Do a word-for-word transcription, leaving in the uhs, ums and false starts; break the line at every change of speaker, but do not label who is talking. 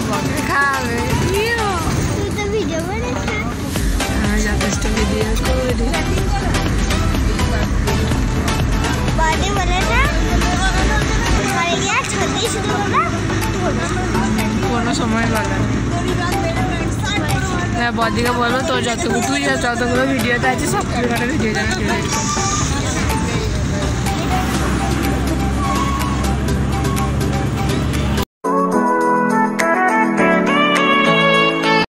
বকে খাবে ইয়ো
তুই তো ভিডিও বানাচ্ছিস
আমি যথেষ্ট ভিডিও করি
বাড়ি বলে না বাড়ি গিয়ে ছবি শুরু করলাম
কোনো সময় বলে না বদিকে বলবো তোর যতগুলো তুই যতগুলো ভিডিওতে আছে সব ভিডিও জানা